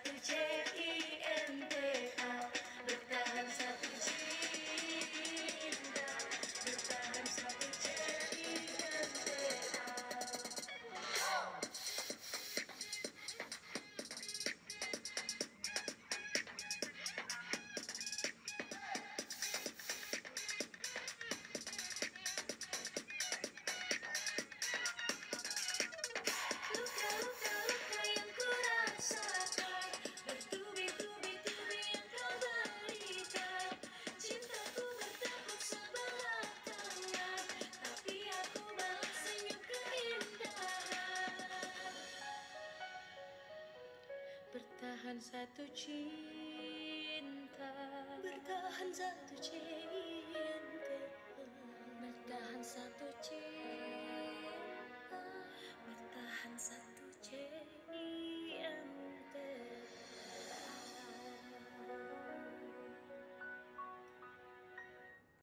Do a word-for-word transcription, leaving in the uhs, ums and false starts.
satu C I N T A, bertahan satu cinta, bertahan satu C I N T A. Luka-luka yang kurasakan, bertubi-tubi-tubi yang kau berikan. Cintaku bertepuk sebelah tangan, tapi aku balas senyum keindahan. Bertahan satu cinta, bertahan satu cinta.